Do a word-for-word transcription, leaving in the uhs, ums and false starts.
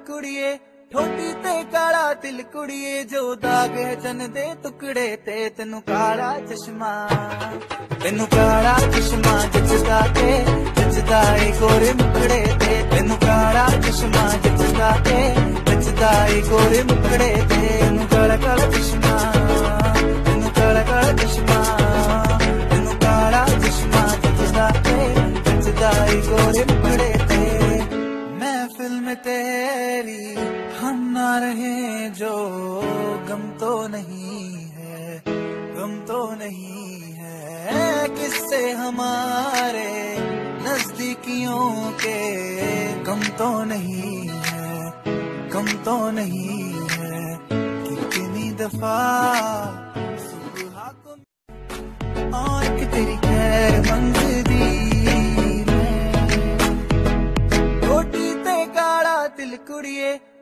कुड़िए ठोटी ते काला तिल कुड़िए जो दाग है चन दे टुकड़े ते तेनू काला चश्मा तेनू काला चश्मा जचदा ते जचदा ए गोरे मुखड़े ते तेनू काला चश्मा जचदा ते जचदा ए गोरे मुखड़े ते तेनू काला काला चश्मा तेनू काला काला चश्मा तेनू काला चश्मा जचदा ते जचदा ए गोरे मुखड़े ते महफिल में तेरी हम ना रहे जो गम तो नहीं है गम तो नहीं है किससे हमारे नजदीकियों के गम तो नहीं है गम तो नहीं है कितनी दफा सुबह को और कि तेरी खैर मंजदी में रोटी ते काला तिल कुड़िए